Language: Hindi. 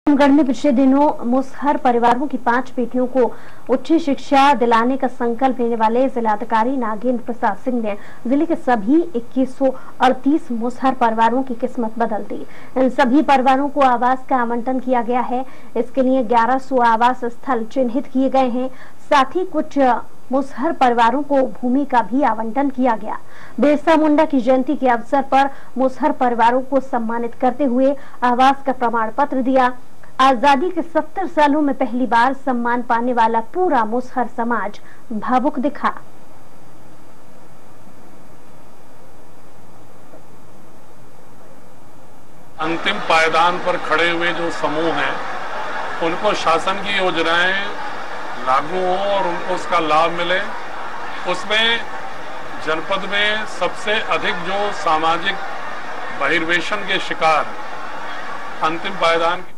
रामगढ़ में पिछले दिनों मुसहर परिवारों की 5 बेटियों को उच्च शिक्षा दिलाने का संकल्प लेने वाले जिलाधिकारी नागेंद्र प्रसाद सिंह ने जिले के सभी 2138 मुसहर परिवारों की किस्मत बदल दी। इन सभी परिवारों को आवास का आवंटन किया गया है। इसके लिए 1100 आवास स्थल चिन्हित किए गए हैं। साथ ही कुछ मुसहर परिवारों को भूमि का भी आवंटन किया गया। बिरसा मुंडा की जयंती के अवसर पर मुसहर परिवारों को सम्मानित करते हुए आवास का प्रमाण पत्र दिया। आजादी के 70 सालों में पहली बार सम्मान पाने वाला पूरा मुसहर समाज भावुक दिखा। अंतिम पायदान पर खड़े हुए जो समूह हैं, उनको शासन की योजनाएं लागू हो और उनको उसका लाभ मिले। उसमें जनपद में सबसे अधिक जो सामाजिक बहिर्वेशन के शिकार अंतिम पायदान